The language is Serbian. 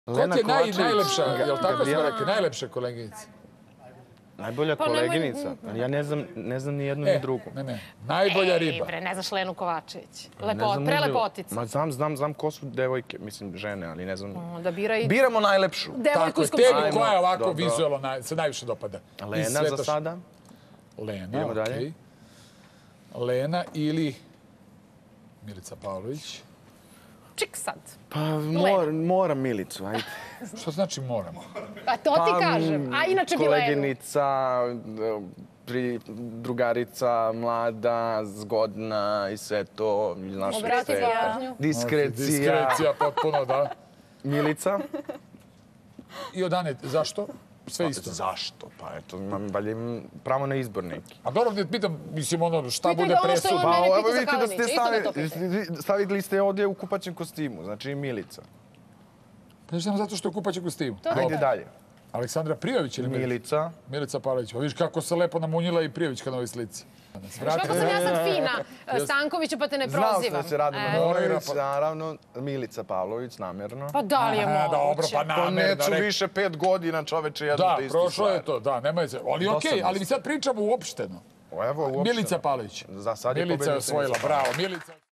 Ko ti je najlepša, je li tako smo rekli, najlepša koleginica? Najbolja koleginica? Ja ne znam ni jednu ni drugu. Ne. Najbolja riba. Bre, ne znaš Lenu Kovačević. Prelepotica. Ma znam ko su devojke, mislim žene, ali ne znam. Da biraj Biramo najlepšu. devojku iz Tebi komšije. koja je ovako vizualno se najviše dopada? Lena za sada. Lena, Idemo dalje. okej. Lena ili Milica Pavlović. Čik sad. Pa moram Milicu, ajde. Što znači moramo? Pa to ti kažem. A inače bi Lenu. Koleginica, drugarica, mlada, zgodna i sve to. Znaš, Obrati sve. pažnju. Diskrecija. Diskrecija, potpuno, da. Milica. I od Ane, zašto? Sve isto. Zašto? Pa eto, imam pravo na izbor neki. A dobro, da pitam, mislim, ono, šta Pitaj bude ga ono što presudno? on mene evo pita za vidite da ste Kalinića, isto ga to pitaj. stavili ste ovdje u kupaćem kostimu, znači Milica. Pa samo zato što je kupaću kostimu. Ajde dalje. Aleksandra Prijović ili Milica. Milica Pavlović. Pa vidiš kako se lepo namunjila i Prijović na ovoj slici. Kako sam ja sad fina Stankovića pa te ne Znao sam prozivam. da se radi Manojlović, naravno. Milica Pavlović, namjerno. Pa da li je Dobro, moguće? pa Pa namerno. neću više 5 godina čoveče jednu Da, te istu prošlo je stvar. to, da, nemoj se. Ali okej, ali mi sad pričamo uopšteno. Evo, uopšte. Milica Pavlović. Za sad je Milica je pobednica. osvojila, bravo. Milica.